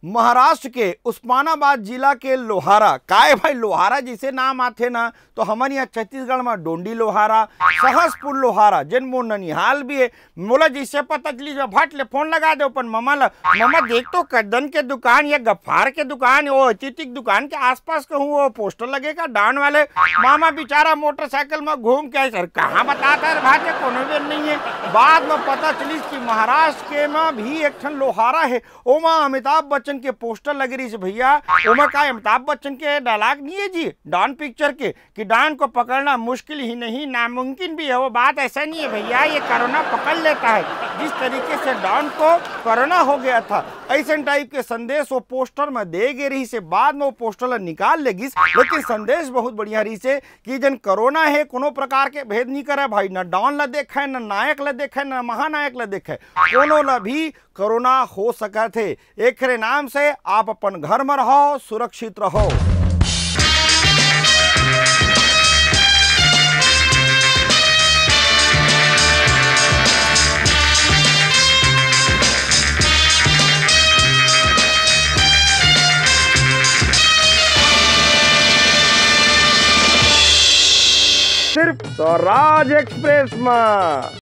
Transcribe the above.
महाराष्ट्र के उस्मानाबाद जिला के लोहारा, काय भाई लोहारा जिसे नाम आथे ना, तो हमारे यहाँ छत्तीसगढ़ में डोंडी लोहारा, सहसपुर लोहारा, जिन मोर ननिहाल भी है। मोला जिसे पता चली भट ले फोन लगा दो, पर मामा देख तो कद्दन के दुकान या गफ्फार के दुकान, वो अतिथिक दुकान के आसपास कहूँ वो पोस्टर लगेगा डाउन वाले। मामा बेचारा मोटरसाइकिल में घूम के सर कहाँ बताता है भाई, कोनो भी नहीं है। बाद में पता चली कि महाराष्ट्र के में भी एक ठन लोहारा है, ओमा अमिताभ बच्चन के पोस्टर लगे रही से। भैया ओमा का अमिताभ बच्चन के डायलॉग नहीं है जी डॉन पिक्चर के, कि डॉन को पकड़ना मुश्किल ही नहीं नामुमकिन भी है। वो बात ऐसा नहीं है भैया, ये कोरोना पकड़ लेता है। जिस तरीके से डॉन को कोरोना हो गया था, ऐसे टाइप के संदेश वो पोस्टर में दे गे रही से। बाद में वो पोस्टर निकाल लेगी, लेकिन संदेश बहुत बढ़िया रही से कि जन कोरोना है कोनो प्रकार के भेद नहीं करे भाई, न डॉन ला देखे, न नायक ला देखे, न महानायक ला देखे, कोनो ला भी कोरोना हो सका थे। एक नाम से आप अपन घर में रहो, सुरक्षित रहो। सिर्फ स्वराज एक्सप्रेस में।